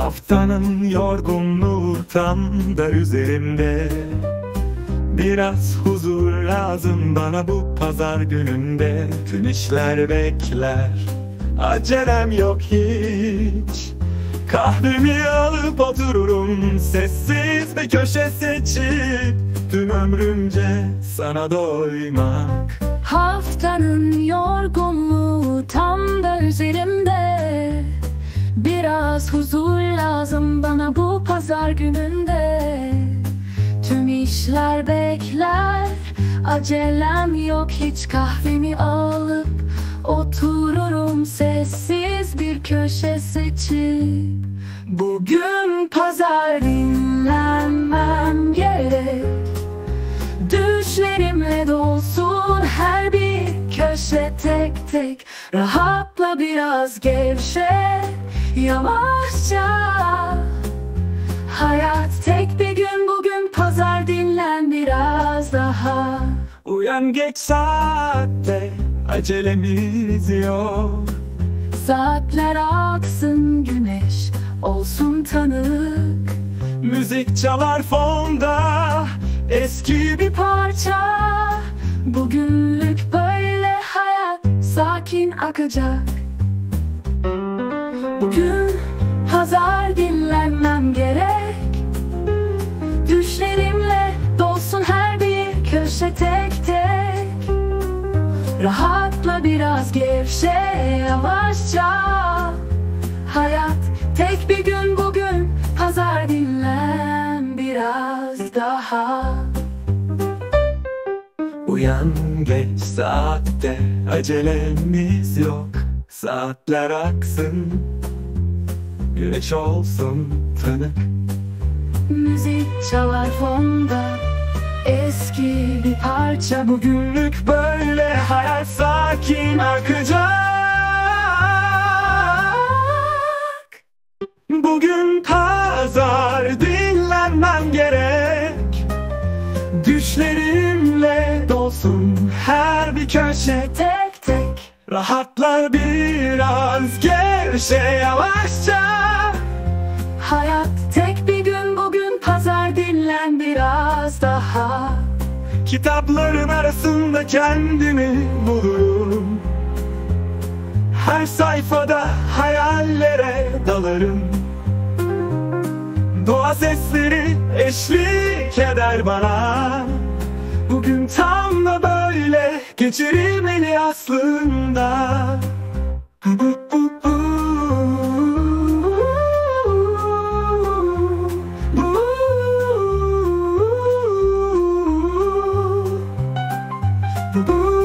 Haftanın yorgunluğu tam da üzerimde. Biraz huzur lazım bana bu pazar gününde. Tüm işler bekler, acelem yok hiç. Kahvemi alıp otururum sessiz bir köşe seçip, tüm ömrümce sana doymak. Haftanın yorgunluğu tam da üzerimde. Biraz huzur lazım bana bu pazar gününde. Tüm işler bekler, acelem yok hiç. Kahvemi alıp otururum sessiz bir köşe seçip. Bugün pazar, dinlenmem gerek. Düşlerimle dolsun her bir köşe tek tek. Rahatla biraz, gevşe yavaşça. Hayat tek bir gün, bugün pazar, dinlen biraz daha. Uyan geç saatte, acelemiz yok. Saatler aksın, güneş olsun tanık. Müzik çalar fonda, eski bir Parça bugünlük böyle, hayat sakin akacak. Bugün pazar, dinlenmem gerek. Düşlerimle dolsun her bir köşe tek tek. Rahatla biraz, gevşe yavaşça. Hayat tek bir gün, bugün pazar, dinlen biraz daha. Uyan geç saatte, acelemiz yok. Saatler aksın, güneş olsun tanık. Müzik çalar fonda, eski bir parça. Bugünlük böyle, hayat sakin akacak. Bugün pazar, dinlenmem gerek. Düşlerimle dolsun her bir köşe tek tek. Rahatla biraz, gevşe yavaşça. Hayat tek bir gün, bugün pazar, dinlen biraz daha. Kitapların arasında kendimi bulurum. Her sayfada hayallere dalarım. Doğa sesleri eşlik eder bana. Bugün tam da böyle geçirilmeli aslında. Bu